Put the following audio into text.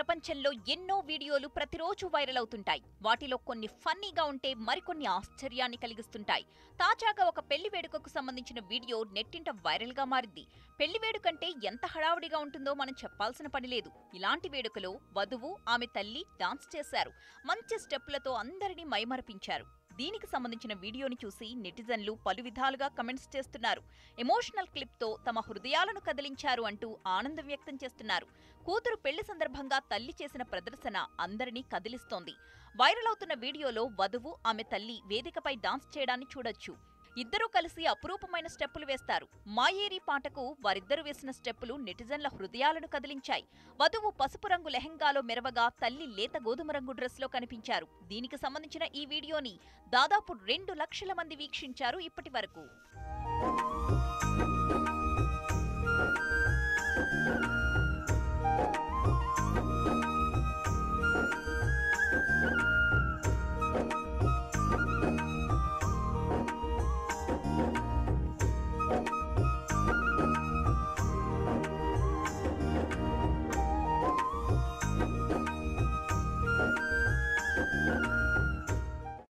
ప్రపంచంలో ఎన్నో వీడియోలు ప్రతిరోజు వైరల్ అవుతుంటాయి. వాటిలో కొన్ని ఫన్నీగా ఉంటే మరికొన్ని ఆశ్చర్యాన్ని కలిగిస్తుంటాయి. తాజాగా ఒక పెళ్లి వేడుకకు సంబంధించిన వీడియో నెట్టింట వైరల్ గా మారింది. పెళ్లి వేడుకంటే ఎంత హడావుడిగా ఉంటుందో మనం చెప్పాల్సిన పని లేదు. ఇలాంటి వేడుకలో వధువు, ఆమె తల్లి డాన్స్ చేశారు. మంచి స్టెప్పులతో అందరినీ మైమరపించారు. దీనికి సంబంధించిన వీడియోని చూసి నెటిజన్లు పలు విధాలుగా కమెంట్స్ చేస్తున్నారు. ఎమోషనల్ క్లిప్ తో తమ హృదయాలను కదిలించారు అంటూ ఆనందం వ్యక్తం చేస్తున్నారు. కూతురు పెళ్లి సందర్భంగా తల్లి చేసిన ప్రదర్శన అందరినీ కదిలిస్తోంది. వైరల్ అవుతున్న వీడియోలో వధువు, ఆమె తల్లి వేదికపై డాన్స్ చేయడాన్ని చూడొచ్చు. ఇద్దరూ కలిసి అపురూపమైన స్టెప్పులు వేస్తారు. మాయేరి పాటకు వారిద్దరూ వేసిన స్టెప్పులు నెటిజన్ల హృదయాలను కదిలించాయి. వధువు పసుపు రంగు లెహెంగాలో మెరవగా, తల్లి లేత గోధుమ రంగు డ్రెస్లో కనిపించారు. దీనికి సంబంధించిన ఈ వీడియోని దాదాపు 2 లక్షల మంది వీక్షించారు ఇప్పటి వరకు.